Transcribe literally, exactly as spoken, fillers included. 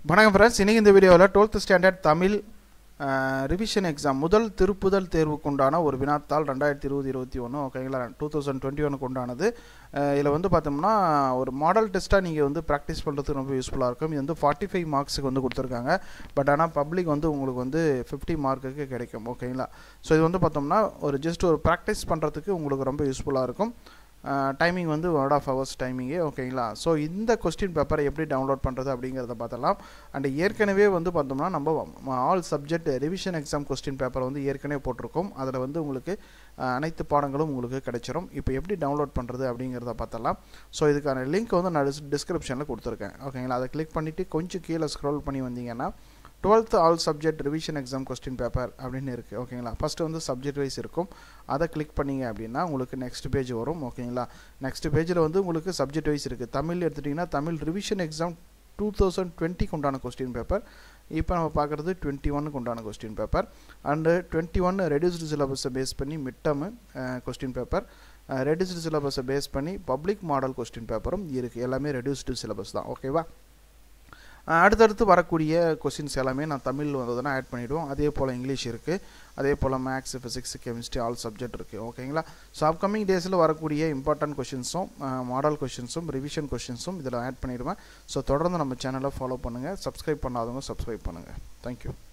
வணக்கம் ஃப்ரெண்ட்ஸ், இன்றைக்கி இந்த வீடியோவில் twelfth standard Tamil revision exam முதல் திருப்புதல் தேர்வுக்கு உண்டான ஒரு வினாத்தாள் ரெண்டாயிரத்தி இருபது இருபத்தி ஒன்று ஓகேங்களா டூ தௌசண்ட் டுவெண்ட்டி ஒனுக்கு உண்டானது. இதில் வந்து பார்த்தோம்னா ஒரு மாடல் டெஸ்ட்டாக நீங்கள் வந்து ப்ராக்டிஸ் பண்ணுறதுக்கு ரொம்ப யூஸ்ஃபுல்லாக இருக்கும். இது வந்து ஃபார்ட்டி ஃபைவ் மார்க்ஸுக்கு வந்து கொடுத்துருக்காங்க. பட் ஆனால் பப்ளிக் வந்து உங்களுக்கு வந்து ஃபிஃப்டி மார்க்குக்கு கிடைக்கும் ஓகேங்களா. ஸோ இது வந்து பார்த்தோம்னா ஒரு ஜஸ்ட் ஒரு ப்ராக்டிஸ் பண்ணுறதுக்கு உங்களுக்கு ரொம்ப யூஸ்ஃபுல்லாக இருக்கும். டைமிங் வந்து ஒன் ஆஃப் ஹவர்ஸ் டைமிங்கே ஓகேங்களா. ஸோ இந்த கொஸ்டின் பேப்பரை எப்படி டவுன்லோட் பண்ணுறது அப்படிங்கிறத பார்த்தலாம். அண்ட் ஏற்கனவே வந்து பார்த்தோம்னா நம்ம all subject revision exam question பேப்பரை வந்து ஏற்கனவே போட்டிருக்கோம். அதில் வந்து உங்களுக்கு அனைத்து பாடங்களும் உங்களுக்கு கிடைச்சிரும். இப்போ எப்படி டவுன்லோட் பண்ணுறது அப்படிங்கிறத பார்த்தலாம். ஸோ இதுக்கான லிங்க் வந்து நான் டிஸ்கிரிப்ஷனில் கொடுத்துருக்கேன் ஓகேங்களா. அதை கிளிக் பண்ணிவிட்டு கொஞ்சம் கீழே ஸ்க்ரோல் பண்ணி வந்தீங்கன்னா twelfth all subject revision exam question paper அப்படின்னு இருக்குது ஓகேங்களா. ஃபஸ்ட்டு வந்து சப்ஜெக்ட் வைஸ் இருக்கும். அதை கிளிக் பண்ணிங்க அப்படின்னா உங்களுக்கு நெக்ஸ்ட் பேஜ் வரும் ஓகேங்களா. நெக்ஸ்ட் பேஜில் வந்து உங்களுக்கு சப்ஜெக்ட் வைஸ் இருக்குது. தமிழ் எடுத்துட்டிங்கன்னா Tamil revision exam two thousand டுவெண்ட்டிக்கு உண்டான கொஸ்டின் பேப்பர். இப்போ நம்ம பார்க்குறது டுவெண்ட்டி ஒன்னுக்கு உண்டான question paper. And twenty one reduced சிலபஸை பேஸ் பண்ணி மிட்டமு கொஸ்டின் பேப்பர், ரெடியூஸ்டு சிலபஸை பேஸ் பண்ணி பப்ளிக் மாடல் கொஸ்டின் பேப்பரும் இருக்குது. எல்லாமே ரெடியூஸ்டு சிலபஸ் தான் ஓகேவா. அடுத்தடுத்து வரக்கூடிய கொஸ்டின்ஸ் எல்லாமே நான் தமிழ் வந்ததுன்னா ஆட் பண்ணிவிடுவோம். அதே போல் இங்கிலீஷ் இருக்குது, அதே போல் maths, physics, chemistry all subject இருக்குது ஓகேங்களா. ஸோ அப்கமிங் டேஸில் வரக்கூடிய இம்பார்ட்டன்ட் கொஷின்ஸும் மாடல் கொஷின்ஸும் ரிவிஷன் கொஷின்ஸும் இதில் ஆட் பண்ணிவிடுவேன். ஸோ தொடர்ந்து நம்ம சேனலை ஃபாலோ பண்ணுங்கள். சப்ஸ்கிரைப் பண்ணாதவங்க சப்ஸ்கிரைப் பண்ணுங்கள். தேங்க்யூ.